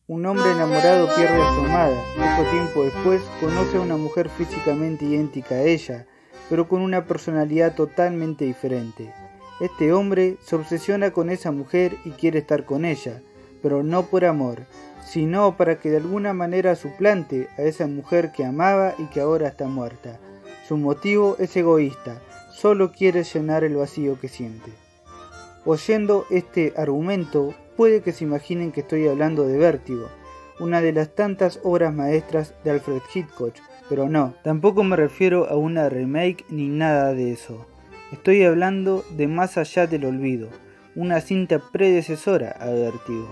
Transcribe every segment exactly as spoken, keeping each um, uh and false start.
Un hombre enamorado pierde a su amada. Poco tiempo después conoce a una mujer físicamente idéntica a ella, pero con una personalidad totalmente diferente. Este hombre se obsesiona con esa mujer y quiere estar con ella, pero no por amor, sino para que de alguna manera suplante a esa mujer que amaba y que ahora está muerta. Su motivo es egoísta, solo quiere llenar el vacío que siente. Oyendo este argumento, puede que se imaginen que estoy hablando de Vértigo, una de las tantas obras maestras de Alfred Hitchcock, pero no, tampoco me refiero a una remake ni nada de eso. Estoy hablando de Más allá del olvido, una cinta predecesora a Vértigo.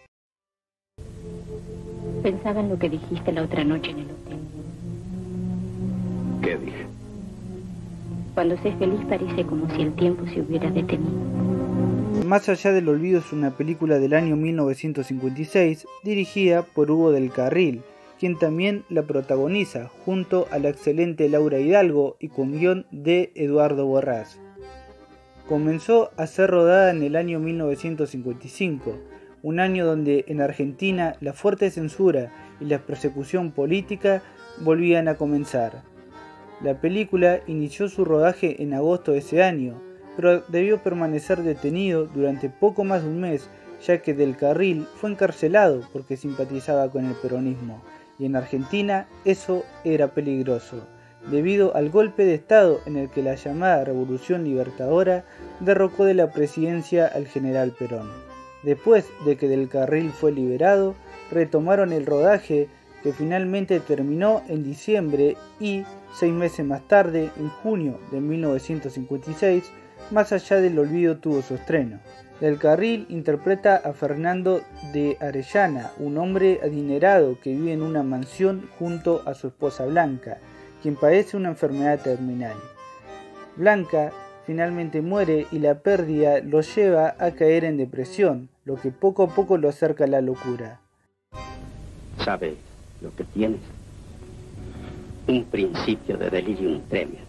Pensaba en lo que dijiste la otra noche en el hotel. ¿Qué dije? Cuando sé feliz parece como si el tiempo se hubiera detenido. Más allá del olvido es una película del año mil novecientos cincuenta y seis dirigida por Hugo del Carril, quien también la protagoniza junto a la excelente Laura Hidalgo y con guión de Eduardo Borrás. Comenzó a ser rodada en el año mil novecientos cincuenta y cinco, un año donde en Argentina la fuerte censura y la persecución política volvían a comenzar. La película inició su rodaje en agosto de ese año, pero debió permanecer detenido durante poco más de un mes, ya que Del Carril fue encarcelado porque simpatizaba con el peronismo, y en Argentina eso era peligroso, debido al golpe de Estado en el que la llamada Revolución Libertadora derrocó de la presidencia al general Perón. Después de que Del Carril fue liberado, retomaron el rodaje, que finalmente terminó en diciembre y, seis meses más tarde, en junio de mil novecientos cincuenta y seis, Más allá del olvido tuvo su estreno. Del Carril interpreta a Fernando de Arellana, un hombre adinerado que vive en una mansión junto a su esposa Blanca, quien padece una enfermedad terminal. Blanca finalmente muere y la pérdida lo lleva a caer en depresión, lo que poco a poco lo acerca a la locura. ¿Sabe lo que tienes? Un principio de delirium tremens.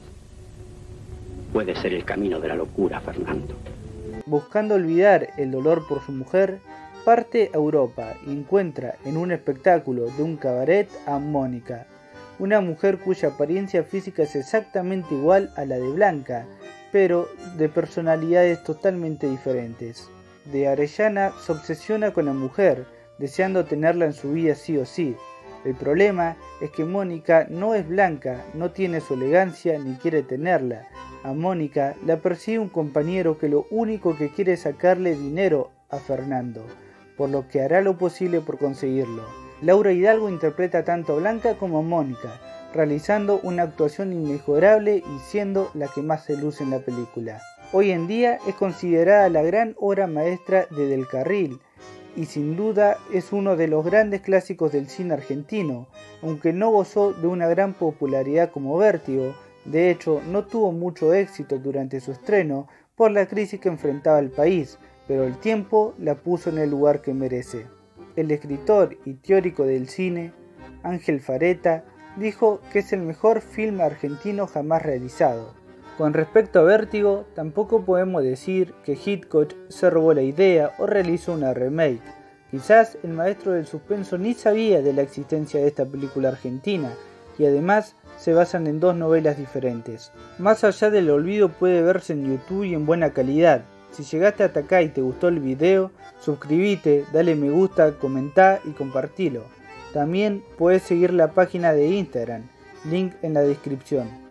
Puede ser el camino de la locura, Fernando. Buscando olvidar el dolor por su mujer, parte a Europa y encuentra en un espectáculo de un cabaret a Mónica, una mujer cuya apariencia física es exactamente igual a la de Blanca, pero de personalidades totalmente diferentes. De Arellana se obsesiona con la mujer, deseando tenerla en su vida sí o sí. El problema es que Mónica no es Blanca, no tiene su elegancia ni quiere tenerla. A Mónica la persigue un compañero que lo único que quiere es sacarle dinero a Fernando, por lo que hará lo posible por conseguirlo. Laura Hidalgo interpreta tanto a Blanca como a Mónica, realizando una actuación inmejorable y siendo la que más se luce en la película. Hoy en día es considerada la gran obra maestra de Del Carril, y sin duda es uno de los grandes clásicos del cine argentino, aunque no gozó de una gran popularidad como Vértigo. De hecho, no tuvo mucho éxito durante su estreno por la crisis que enfrentaba el país, pero el tiempo la puso en el lugar que merece. El escritor y teórico del cine, Ángel Fareta, dijo que es el mejor filme argentino jamás realizado. Con respecto a Vértigo, tampoco podemos decir que Hitchcock se robó la idea o realizó una remake. Quizás el maestro del suspenso ni sabía de la existencia de esta película argentina, y además se basan en dos novelas diferentes. Más allá del olvido puede verse en YouTube y en buena calidad. Si llegaste hasta acá y te gustó el video, suscríbete, dale me gusta, comentá y compartilo. También puedes seguir la página de Instagram, link en la descripción.